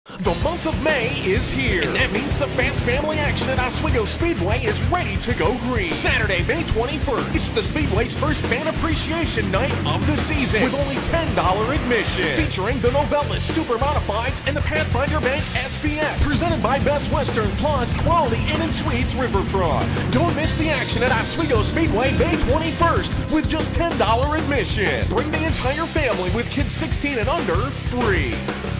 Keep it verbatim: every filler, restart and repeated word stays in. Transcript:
The month of May is here, and that means the fast family action at Oswego Speedway is ready to go green. Saturday, May twenty-first, it's the Speedway's first fan appreciation night of the season with only ten dollars admission. Featuring the Novellas Super Modifieds and the Pathfinder Bank S B S. Presented by Best Western Plus Quality Inn and Suites Riverfront. Don't miss the action at Oswego Speedway May twenty-first with just ten dollars admission. Bring the entire family with kids sixteen and under free.